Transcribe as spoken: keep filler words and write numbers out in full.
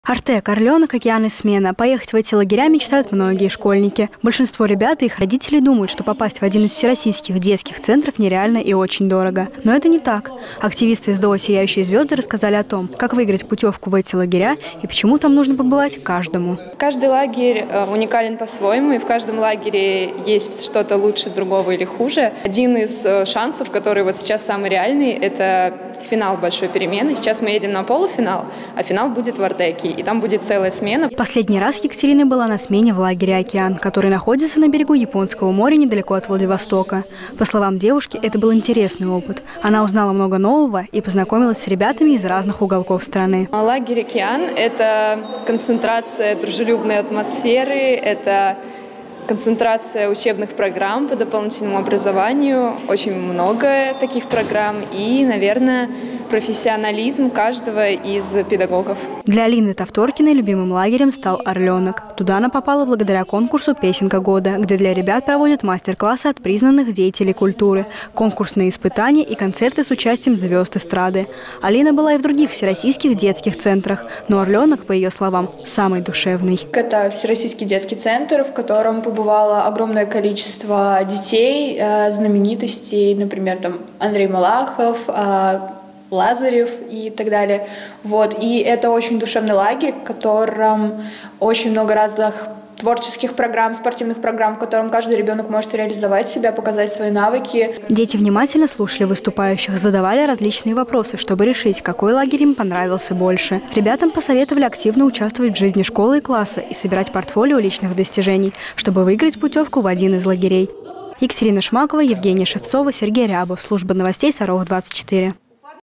Артек, Орленок, Океан и Смена. Поехать в эти лагеря мечтают многие школьники. Большинство ребят и их родителей думают, что попасть в один из всероссийских детских центров нереально и очень дорого. Но это не так. Активисты из ДО «Сияющие звезды» рассказали о том, как выиграть путевку в эти лагеря и почему там нужно побывать каждому. Каждый лагерь уникален по-своему, и в каждом лагере есть что-то лучше другого или хуже. Один из шансов, который вот сейчас самый реальный, это финал большой перемены. Сейчас мы едем на полуфинал, а финал будет в Артеке, и там будет целая смена. Последний раз Екатерина была на смене в лагере «Океан», который находится на берегу Японского моря недалеко от Владивостока. По словам девушки, это был интересный опыт. Она узнала много нового и познакомилась с ребятами из разных уголков страны. Лагерь «Океан» – это концентрация дружелюбной атмосферы, это концентрация учебных программ по дополнительному образованию, очень много таких программ и, наверное, профессионализм каждого из педагогов. Для Алины Тавторкиной любимым лагерем стал «Орленок». Туда она попала благодаря конкурсу «Песенка года», где для ребят проводят мастер-классы от признанных деятелей культуры, конкурсные испытания и концерты с участием звезд эстрады. Алина была и в других всероссийских детских центрах, но «Орленок», по ее словам, самый душевный. Это всероссийский детский центр, в котором побывало огромное количество детей, знаменитостей, например, там Андрей Малахов, Лазарев и так далее. Вот. И это очень душевный лагерь, в котором очень много разных творческих программ, спортивных программ, в котором каждый ребенок может реализовать себя, показать свои навыки. Дети внимательно слушали выступающих, задавали различные вопросы, чтобы решить, какой лагерь им понравился больше. Ребятам посоветовали активно участвовать в жизни школы и класса и собирать портфолио личных достижений, чтобы выиграть путевку в один из лагерей. Екатерина Шмакова, Евгения Шевцова, Сергей Рябов. Служба новостей Саров двадцать четыре.